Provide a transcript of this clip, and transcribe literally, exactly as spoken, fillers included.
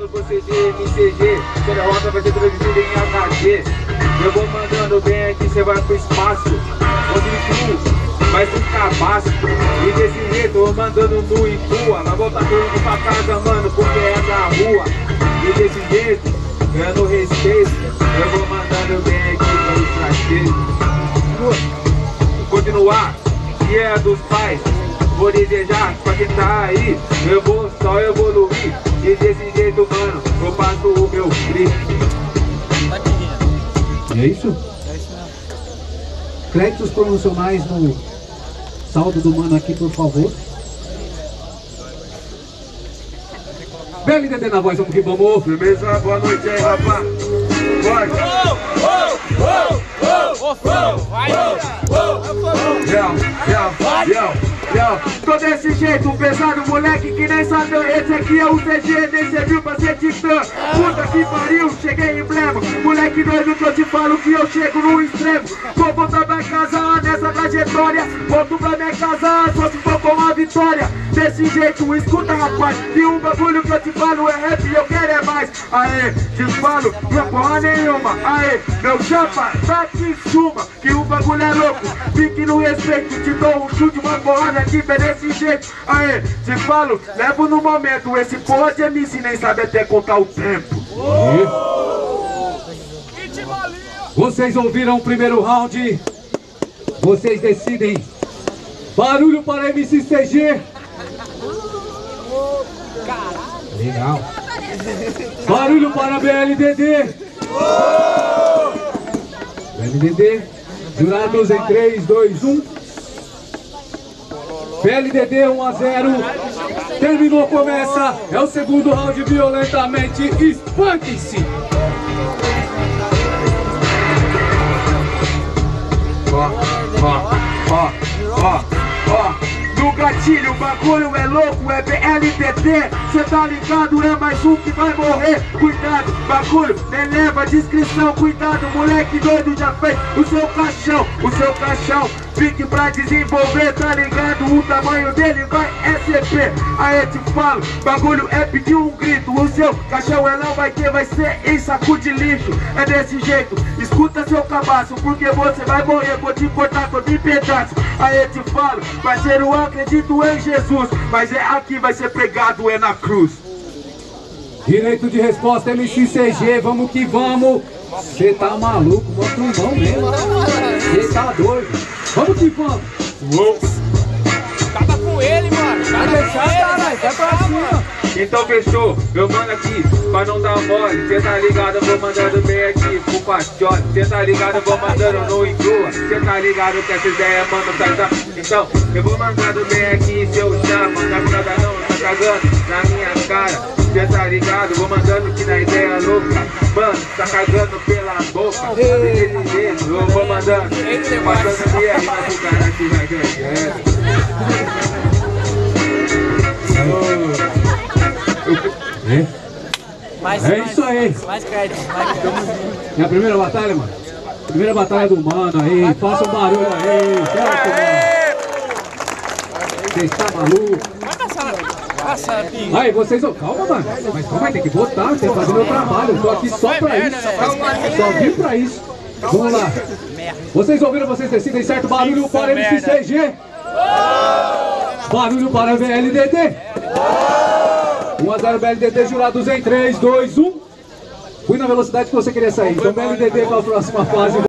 mano, você de M C G, sua derrota vai ser traduzida em H D. Eu vou mandando bem aqui, você vai pro espaço, onde tu vai ser cabaço. E desse jeito eu vou mandando nu e tua, vai voltar todo mundo pra casa, mano, porque é da rua. E desse jeito, ganhando respeito, eu vou mandando bem aqui para os trasteiros. Continuar, que é dos pais, vou desejar pra quem tá aí, eu vou só evoluir. E desse jeito, mano, eu passo o meu grito. E é isso? É isso mesmo. Créditos promocionais no saldo do mano aqui, por favor. B L D D na voz, vamos que vamos. Firmeza, boa noite aí, rapaz. Bora. Vai! Yo, yo, yo. Tô desse jeito, pesado, moleque que nem Satã. Esse aqui é o C G, nem serviu pra ser titã. Puta que pariu, cheguei emblema. Moleque doido que eu te falo que eu chego no extremo. Vou voltar pra casa nessa trajetória. Volto pra minha casa só se for com a vitória. Desse jeito, escuta rapaz, e um bagulho que eu te falo é rap e eu quero é mais. Aê, te falo, não é porra nenhuma. Aê, meu chapa, tá que suma, que o bagulho é louco. Fique no respeito, te dou um chute, uma porrada aqui, é desse jeito. Aê, te falo, levo no momento. Esse porra de M C nem sabe até contar o tempo. Vocês ouviram o primeiro round? Vocês decidem. Barulho para M C C G. Legal. Barulho para B L D D. B L D D. Jurados em três, dois, um. B L D D um a zero. Terminou, começa. É o segundo round violentamente. Espanque-se. Ó, ó, ó, ó, ó. No gatilho, o bagulho é louco, é B L D D. Cê tá ligado, é mais um que vai morrer. Cuidado, bagulho, nem leva descrição. Cuidado, moleque doido já fez o seu caixão. O seu caixão, fique pra desenvolver, tá ligado? O tamanho dele vai S P. Aí te falo, bagulho é pedir um grito. O seu caixão é não vai ter, vai ser em saco de lixo. É desse jeito, escuta seu cabaço, porque você vai morrer, vou te cortar todo em pedaço. Aí te falo, parceiro, eu acredito em Jesus, mas é aqui vai ser pregado, é na cruz. Direito de resposta, M C C G, vamos que vamos. Cê tá maluco, mostra um mão mesmo. Cê tá doido. Vamos que vamos. Uou. Acaba com ele, mano. Vai deixar, caralho, vai pra cima. Então fechou, eu mando aqui pra não dar mole. Cê tá ligado, eu vou mandando bem aqui pro pachote. Cê tá ligado, eu vou mandando no enjoa. Cê tá ligado que essa ideia, mano, tá da... Então, eu vou mandando bem aqui, seu chama. Tá nada não, tá cagando na minha cara. Cê tá ligado, vou mandando que na ideia louca. Mano, tá cagando pela boca. Desse jeito, eu vou mandando. Passando B R na tua cara que vai ganhando. É, Mais, é mais, isso aí. Mais crédito, mais crédito. É a primeira batalha, mano? Primeira batalha do mano aí. Faça um barulho aí. Certo, mano? Você está maluco? Vai passar, passa, pinga. Aí, vocês... Calma, mano. Mas calma aí, tem que botar. Tem que fazer meu trabalho. Eu tô aqui só pra isso. Só vim pra isso. Vamos lá. Vocês ouviram, vocês decidem, certo? Barulho para M C C G. Barulho para B L D D. um a zero B L D D, jurados em três, dois, um. Fui na velocidade que você queria sair. Então B L D D para a próxima fase.